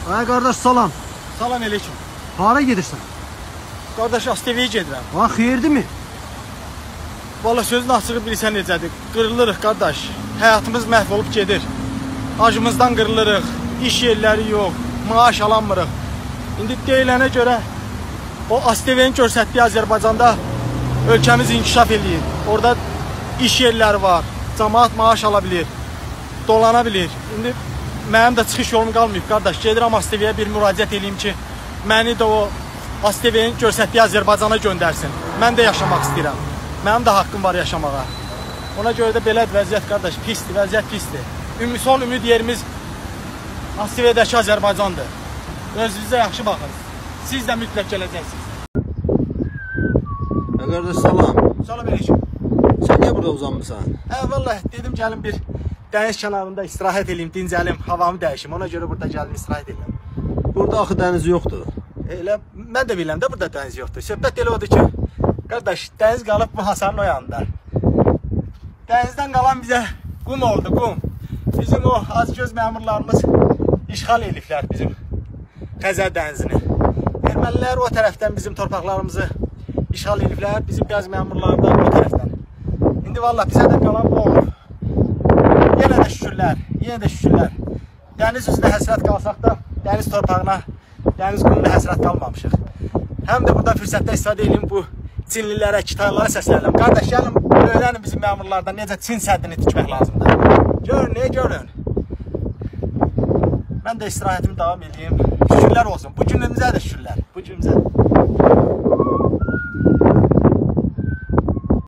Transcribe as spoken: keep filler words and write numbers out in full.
Ay qardaş salam. Salam aleyküm. Hara gedirsən? Qardaş Asteviyə gedirəm. Ha xeyirdirmi? Valla sözün açığı bilirsən necədir. Qırılırıq qardaş. Həyatımız məhv olub gedir. Acımızdan qırılırıq. İş yerləri yox. Maaş alanmırıq. İndi deyilənə görə o Asteviyin göstərdiyi Azərbaycanda ölkəmiz inkişaf eləyir. Orada iş yerləri var. Cəmaət maaş ala bilir. Dolana bilir. İndi mənim də çıxış yolum qalmayıb qardaş. Gedirəm Asteviyə bir müraciət eləyim ki, məni də o Asteviyin göstərdiyi Azərbaycana göndərsin. Mən də yaşamaq istəyirəm. Mənim də haqqım var yaşamağa. Ona görə də belədir vəziyyət qardaş. Pisdir, vəziyyət pisdir. Ümid, son ümid yerimiz Asteviyədəki Azərbaycandır. Özünüzə yaxşı baxın. Siz də mütləq gələcəksiniz. Ay qardaş salam. Salam aleyküm. Sən niyə burada uzanmısan? Hə vallahi dedim gəlim bir dəniz kənarında istirahət eləyim, dincəlim, havamı dəyişim. Ona görə burada gəldim istirahət eləyim. Burada axı dəniz yoxdur. Elə mən də bilirəm də burada dəniz yoxdur. Söhbət elə odur ki, qardaş dəniz qalıb bu hasarın o yanında. Dənizdən qalan bizə qum oldu, qum. Bizim o azgöz məmurlarımız işğal eliflər bizim Xəzər dənizini. Ermənilər o tərəfdən bizim torpaqlarımızı işğal eliflər, bizim qəz məmurlarından o tərəfdən. İndi valla bizə də qalan bu olur. Yenə də şükürlər, yenə də şükürlər. Dəniz üzrə həsrət qalsaq da, dəniz torpağına, dəniz qumuna həsrət qalmamışıq. Həm də burada fürsətdə istifadə edeyim bu Çinlilərə, Kitaylara səslənirəm. Qardaş, gəlin, öyrənin bizim məmurlardan necə Çin səddini tikmək lazımdır. Görün, niyə görün? Mən də istirahətimi davam edeyim. Şükürlər olsun. Bu günümüzə də şükürlər. Bu günümüzə.